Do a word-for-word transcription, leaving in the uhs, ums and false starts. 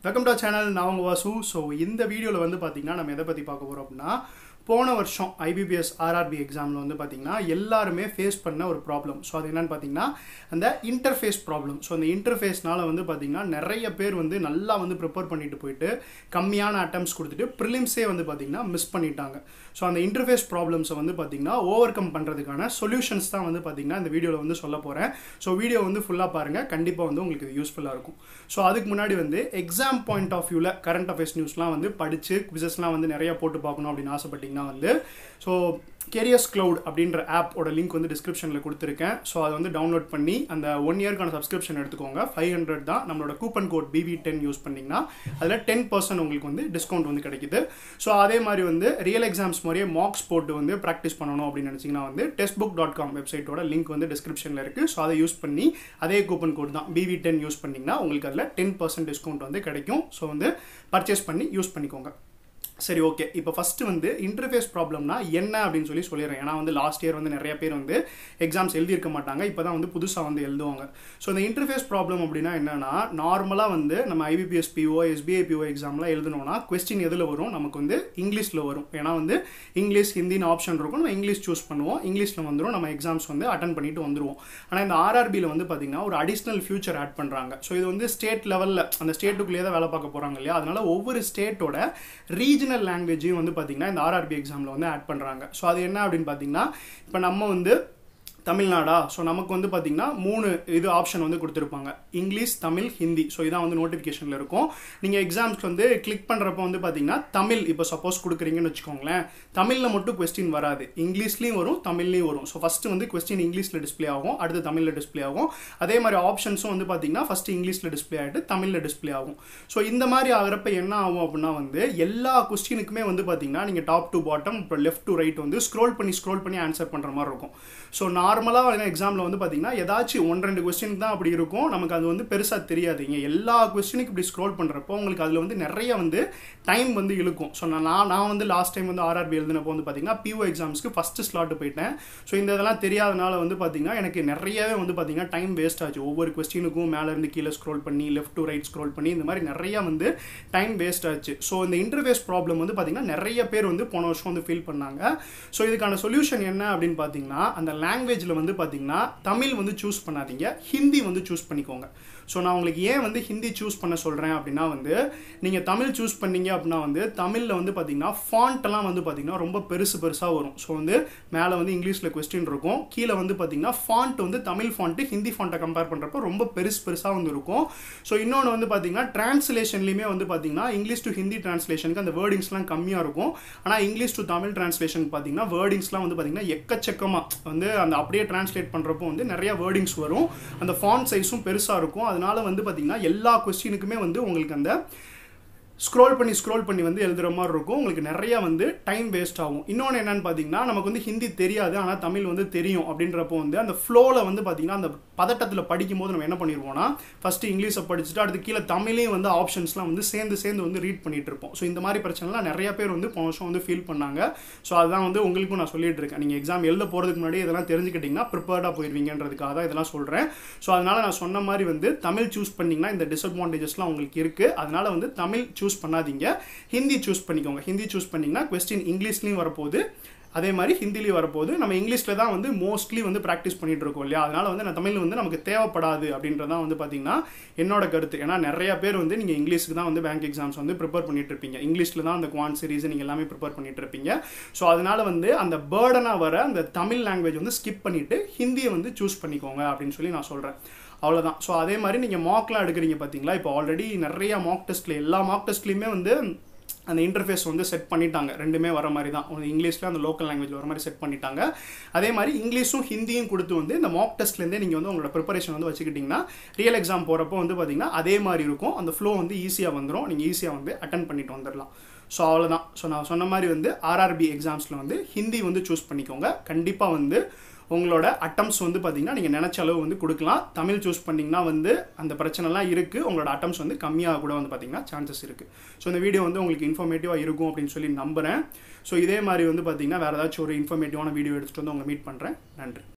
Welcome to channel. நான் உங்கள் Vasu. So இந்த வீடியோவில் வந்து பார்த்திங்கன்னா நம்ம எதை பற்றி பார்க்க போகிறோம் அப்படின்னா, போன வருஷம் ஐபிபிஎஸ் ஆர்ஆர்பி எக்ஸாமில் வந்து பார்த்திங்கன்னா எல்லாருமே ஃபேஸ் பண்ண ஒரு ப்ராப்ளம். ஸோ அது என்னென்னு பார்த்தீங்கன்னா அந்த இன்டர்ஃபேஸ் ப்ராப்ளம். ஸோ அந்த இன்டர்ஃபேஸ்னால வந்து பார்த்திங்கன்னா நிறைய பேர் வந்து நல்லா வந்து ப்ரிப்பேர் பண்ணிட்டு போயிட்டு கம்மியான அட்டம்ப்ட்ஸ் கொடுத்துட்டு ப்ரிலிம்ஸே வந்து பார்த்திங்கன்னா மிஸ் பண்ணிட்டாங்க. ஸோ அந்த இன்டர்ஃபேஸ் ப்ராப்ளம்ஸை வந்து பார்த்திங்கன்னா ஓவர் கம் பண்ணுறதுக்கான சொல்யூஷன்ஸ் தான் வந்து பார்த்திங்கன்னா இந்த வீடியோவில் வந்து சொல்ல போகிறேன். ஸோ வீடியோ வந்து ஃபுல்லாக பாருங்கள், கண்டிப்பாக வந்து உங்களுக்கு இது யூஸ்ஃபுல்லாக இருக்கும். ஸோ அதுக்கு முன்னாடி வந்து எக்ஸாம் பாயிண்ட் ஆஃப் வியூவில் கரண்ட் அஃபேர்ஸ் நியூஸ்லாம் வந்து படித்து குவிசஸ்லாம் வந்து நிறைய போட்டு பார்க்கணும் அப்படின்னு ஆசைப்பட்டீங்க வந்து ஸோ கேரியர்ஸ் கிளவுட் அப்படின்ற ஆப்போட லிங்க் வந்து டிஸ்கிரிப்ஷனில் கொடுத்துருக்கேன். ஸோ அதை வந்து டவுன்லோட் பண்ணி அந்த ஒன் இயர்க்கான சப்ஸ்கிரிப்ஷன் எடுத்துக்கோங்க. ஃபைவ் ஹண்ட்ரட் தான். நம்மளோட coupon code PV ten use பண்ணிங்கன்னா அதில் டென் பர்சன்ட் உங்களுக்கு வந்து டிஸ்கவுண்ட் வந்து கிடைக்குது. ஸோ அதே மாதிரி வந்து ரியல் எக்ஸாம்ஸ் மாதிரியே மார்க்ஸ் போட்டு வந்து ப்ராக்டிஸ் பண்ணணும் அப்படின்னு நினச்சிங்கன்னா வந்து டெஸ்ட் புக் டாட் காம் வெப்சைட்டோட லிங்க் வந்து டிஸ்கிரிப்ஷனில் இருக்குது. ஸோ அதை யூஸ் பண்ணி அதே கூப்பன் கோட் தான் பிவி டென் யூஸ் பண்ணிங்கன்னா உங்களுக்கு அதில் டென் பர்சன்ட் டிஸ்கவுண்ட் வந்து கிடைக்கும். ஸோ வந்து பர்ச்சேஸ் பண்ணி யூஸ் பண்ணிக்கோங்க. சரி, ஓகே. இப்போ ஃபஸ்ட்டு வந்து இன்டர்ஃபேஸ் ப்ராப்ளம்னா என்ன அப்படின்னு சொல்லி சொல்லிடுறேன். ஏன்னா வந்து லாஸ்ட் இயர் வந்து நிறைய பேர் வந்து எக்ஸாம்ஸ் எழுதியிருக்க மாட்டாங்க, இப்போ தான் வந்து புதுசாக வந்து எழுதுவாங்க. ஸோ இந்த இன்டர்ஃபேஸ் ப்ராப்ளம் அப்படின்னா என்னென்னா, நார்மலாக வந்து நம்ம ஐபிபிஎஸ் பிஓ எஸ்பிஐ பிஓ எக்ஸாம்லாம் எழுதணும்னா கொஸ்டின் எதில் வரும், நமக்கு வந்து இங்கிலீஷில் வரும். ஏன்னா வந்து இங்கிலீஷ் ஹிந்தின்னு ஆப்ஷன் இருக்கும், நம்ம இங்கிலீஷ் சூஸ் பண்ணுவோம், இங்கிலீஷில் வந்துடும், நம்ம எக்ஸாம்ஸ் வந்து அட்டன் பண்ணிட்டு வந்துடுவோம். ஆனால் இந்த ஆர்ஆர்பியில் வந்து பார்த்திங்கன்னா ஒரு அடிஷ்னல் ஃபியூச்சர் ஆட் பண்ணுறாங்க. ஸோ இது வந்து ஸ்டேட் லெவலில் அந்த ஸ்டேட்டுக்குள்ளேயே தான் வேலை பார்க்க போகிறாங்க இல்லையா, அதனால ஒவ்வொரு ஸ்டேட்டோட ரீஜனல் லாங்குவேஜையும் வந்து பார்த்தீங்கன்னா இந்த ஆர்ஆர்பி எக்ஸாமில் வந்து ஆட் பண்ணுறாங்க. ஸோ அது என்ன அப்படின்னு பார்த்தீங்கன்னா, இப்போ நம்ம வந்து தமிழ்நாடா, ஸோ நமக்கு வந்து பார்த்திங்கன்னா மூணு இது ஆப்ஷன் வந்து கொடுத்துருப்பாங்க, இங்கிலீஷ், தமிழ், ஹிந்தி. ஸோ இதான் வந்து நோட்டிஃபிகேஷனில் இருக்கும். நீங்கள் எக்ஸாம்ஸ்க்கு வந்து கிளிக் பண்ணுறப்போ வந்து பார்த்திங்கன்னா தமிழ் இப்போ சப்போஸ் கொடுக்குறீங்கன்னு வச்சுக்கோங்களேன், தமிழில் மட்டும் கொஸ்டின் வராது, இங்கிலீஷ்லேயும் வரும், தமிழ்லேயும் வரும். ஸோ ஃபஸ்ட்டு வந்து கொஸ்டின் இங்கிலீஷில் டிஸ்பிளே ஆகும், அடுத்து தமிழில் டிஸ்பிளே ஆகும். அதே மாதிரி ஆப்ஷன்ஸும் வந்து பார்த்திங்கன்னா ஃபஸ்ட்டு இங்கிலீஷில் டிஸ்பிளே ஆகிட்டு தமிழில் டிஸ்பிளே ஆகும். ஸோ இந்த மாதிரி ஆகிறப்ப என்ன ஆகும் அப்படின்னா வந்து எல்லா கொஸ்டினுக்குமே வந்து பார்த்திங்கன்னா நீங்கள் டாப் டு பாட்டம் இப்போ லெஃப்ட் டு ரைட் வந்து ஸ்க்ரோல் பண்ணி ஸ்க்ரோல் பண்ணி ஆன்சர் பண்ணுற மாதிரி இருக்கும். ஸோ நார்மலாக எக்ஸாமில் வந்து பார்த்தீங்கன்னா ஏதாச்சும் ஒன் ரெண்டு கொஸ்டின் தான் அப்படி இருக்கும், நமக்கு அது வந்து பெருசாக தெரியாதுங்க. எல்லா கொஸ்டினுக்கு இப்படி ஸ்க்ரோல் பண்ணுறப்போ உங்களுக்கு அதில் வந்து நிறைய வந்து டைம் வந்து இழுக்கும். ஸோ நான் நான் வந்து லாஸ்ட் டைம் வந்து ஆர்ஆர்பி எழுதினப்போ வந்து பார்த்தீங்கன்னா பிஓ எக்ஸாம்ஸ்க்கு ஃபஸ்ட்டு ஸ்லாட்டு போயிட்டேன். ஸோ இந்த இதெல்லாம் தெரியாதனால வந்து பார்த்தீங்கன்னா எனக்கு நிறையவே வந்து பார்த்தீங்கன்னா டைம் வேஸ்ட் ஆச்சு. ஒவ்வொரு கொஸ்டினுக்கும் மேலேருந்து கீழே ஸ்க்ரோல் பண்ணி லெஃப்ட் டு ரைட் ஸ்க்ரோல் பண்ணி இந்த மாதிரி நிறையா வந்து டைம் வேஸ்ட் ஆச்சு. ஸோ இந்த இன்டர்ஃபேஸ் ப்ராப்ளம் வந்து பார்த்தீங்கன்னா நிறைய பேர் வந்து போன வருஷம் வந்து ஃபீல் பண்ணாங்க. ஸோ இதுக்கான சொல்யூஷன் என்ன அப்படின்னு பார்த்தீங்கன்னா, அந்த லாங்குவேஜில் வந்து பார்த்தீங்கன்னா தமிழ் வந்து சூஸ் பண்ணாதீங்க, ஹிந்தி வந்து சூஸ் பண்ணிக்கோங்க. ஸோ நான் உங்களுக்கு ஏன் வந்து ஹிந்தி சூஸ் பண்ண சொல்கிறேன் அப்படின்னா வந்து, நீங்கள் தமிழ் சூஸ் பண்ணீங்க அப்படின்னா வந்து தமிழில் வந்து பார்த்தீங்கன்னா ஃபாண்ட்டெல்லாம் வந்து பார்த்தீங்கன்னா ரொம்ப பெருசு பெருசாக வரும். ஸோ வந்து மேலே வந்து இங்கிலீஷில் கொஸ்டின் இருக்கும், கீழே வந்து பார்த்தீங்கன்னா ஃபாண்ட் வந்து தமிழ் ஃபாண்ட்டு ஹிந்தி ஃபாண்ட்டை கம்பேர் பண்ணுறப்போ ரொம்ப பெருசு பெருசாக வந்து இருக்கும். ஸோ இன்னொன்று வந்து பார்த்தீங்கன்னா டிரான்ஸ்லேஷன்லேயுமே வந்து பார்த்தீங்கன்னா இங்கிலீஷ் டு ஹிந்தி டிரான்ஸ்லேஷனுக்கு அந்த வேர்டிங்ஸ்லாம் கம்மியாக இருக்கும். ஆனால் இங்கிலீஷ் டு தமிழ் டிரான்ஸ்லேஷன் பார்த்தீங்கன்னா வேர்டிங்ஸ்லாம் வந்து பார்த்தீங்கன்னா எக்கச்சக்கமாக வந்து அந்த அப்படியே டிரான்ஸ்லேட் பண்ணுறப்போ வந்து நிறைய வேர்டிங்ஸ் வரும், அந்த ஃபாண்ட் சைஸும் பெருசாக இருக்கும். அதனால வந்து பார்த்தீங்கன்னா எல்லா கொஸ்டினுக்குமே வந்து உங்களுக்கு அந்த ஸ்க்ரோல் பண்ணி ஸ்க்ரோல் பண்ணி வந்து எழுதுகிற மாதிரி இருக்கும், உங்களுக்கு நிறையா வந்து டைம் வேஸ்ட் ஆகும். இன்னொன்று என்னென்னு பார்த்தீங்கன்னா, நமக்கு வந்து ஹிந்தி தெரியாது ஆனால் தமிழ் வந்து தெரியும் அப்படின்றப்போ வந்து அந்த ஃப்ளோவில் வந்து பார்த்தீங்கன்னா அந்த பதட்டத்தில் படிக்கும் போது நம்ம என்ன பண்ணிடுவோம்னா, ஃபஸ்ட்டு இங்கிலீஷை படிச்சுட்டு அடுத்து கீழே தமிழையும் வந்து ஆப்ஷன்ஸ்லாம் வந்து சேர்ந்து சேர்ந்து வந்து ரீட் பண்ணிகிட்டு இருப்போம். ஸோ இந்த மாதிரி பிரச்சனைலாம் நிறைய பேர் வந்து போன வருஷம் வந்து ஃபீல் பண்ணாங்க. ஸோ அதுதான் வந்து உங்களுக்கும் நான் சொல்லிட்டு இருக்கேன், நீங்கள் எக்ஸாம் எழுத போகிறதுக்கு முன்னாடி இதெல்லாம் தெரிஞ்சுக்கிட்டிங்கன்னா ப்ரிப்பேர்டாக போயிடுவீங்கன்றதுக்காக தான் இதெல்லாம் சொல்கிறேன். ஸோ அதனால் நான் சொன்ன மாதிரி வந்து தமிழ் சூஸ் பண்ணிங்கன்னா இந்த டிஸ்அட்வான்டேஜஸ்லாம் உங்களுக்கு இருக்குது. அதனால் வந்து தமிழ் சூஸ் பண்ணாதீங்க, ஹிந்தி சூஸ் பண்ணிக்கோங்க. ஹிந்தி சூஸ் பண்ணிங்கன்னா கொஸ்டின் இங்கிலீஷ்லேயும் வரப்போகுது, அதே மாதிரி ஹிந்திலையும் வரப்போகுது. நம்ம இங்கிலீஷில் தான் வந்து மோஸ்ட்லி வந்து ப்ராக்டிஸ் பண்ணிகிட்டு இருக்கோம் இல்லையா, அதனால் வந்து நான் தமிழ் வந்து நமக்கு தேவைப்படாது அப்படின்றதான் வந்து பார்த்திங்கன்னா என்னோட கருத்து. ஏன்னா நிறைய பேர் வந்து நீங்கள் இங்கிலீஷுக்கு தான் வந்து பேங்க் எக்ஸாம்ஸ் வந்து ப்ரிப்பேர் பண்ணிட்டு இருப்பீங்க, இங்கிலீஷில் தான் அந்த குவான்ட் சீரிஸ் நீங்கள் எல்லாமே ப்ரிப்பேர் பண்ணிட்டு இருப்பீங்க. ஸோ அதனால் வந்து அந்த பேர்டனாக வர அந்த தமிழ் லாங்குவேஜ் வந்து ஸ்கிப் பண்ணிவிட்டு ஹிந்தியை வந்து சூஸ் பண்ணிக்கோங்க அப்படின்னு சொல்லி நான் சொல்கிறேன். அவ்வளோதான். ஸோ அதே மாதிரி நீங்கள் மார்க்லாம் எடுக்கிறீங்க பார்த்தீங்களா, இப்போ ஆல்ரெடி நிறைய மார்க் டெஸ்ட்டில் எல்லா மார்க் டெஸ்ட்லேயுமே வந்து அந்த இன்டர்ஃபேஸ் வந்து செட் பண்ணிட்டாங்க, ரெண்டுமே வர மாதிரி தான், இங்கிலீஷில் அந்த லோக்கல் லாங்குவேஜ் வர மாதிரி செட் பண்ணிட்டாங்க. அதே மாதிரி இங்கிலீஷும் ஹிந்தியும் கொடுத்து வந்து இந்த மார்க் டெஸ்ட்லேருந்தே நீங்கள் வந்து உங்களோட ப்ரிப்பரேஷன் வந்து வச்சுக்கிட்டிங்கன்னா ரியல் எக்ஸாம் போகிறப்போ வந்து பார்த்திங்கன்னா அதே மாதிரி இருக்கும், அந்த ஃப்ளோ வந்து ஈஸியாக வந்துடும், நீங்கள் ஈஸியாக வந்து அட்டன் பண்ணிட்டு வந்துடலாம். ஸோ அவ்வளோதான். ஸோ நான் சொன்ன மாதிரி வந்து ஆர்ஆர்பி எக்ஸாம்ஸில் வந்து ஹிந்தி வந்து சூஸ் பண்ணிக்கோங்க. கண்டிப்பாக வந்து உங்களோட அட்டம்ஸ் வந்து பார்த்தீங்கன்னா நீங்கள் நினச்ச அளவு வந்து கொடுக்கலாம். தமிழ் சூஸ் பண்ணிங்கன்னா வந்து அந்த பிரச்சனைலாம் இருக்குது, உங்களோட அட்டம்ஸ் வந்து கம்மியாக கூட வந்து பார்த்தீங்கன்னா சான்சஸ் இருக்குது. ஸோ இந்த வீடியோ வந்து உங்களுக்கு இன்ஃபர்மேட்டிவாக இருக்கும் அப்படின்னு சொல்லி நம்புகிறேன். ஸோ இதே மாதிரி வந்து பார்த்தீங்கன்னா வேறு ஏதாச்சும் ஒரு இன்ஃபர்மேட்டிவான வீடியோ எடுத்துகிட்டு வந்து உங்களை மீட் பண்ணுறேன். நன்றி.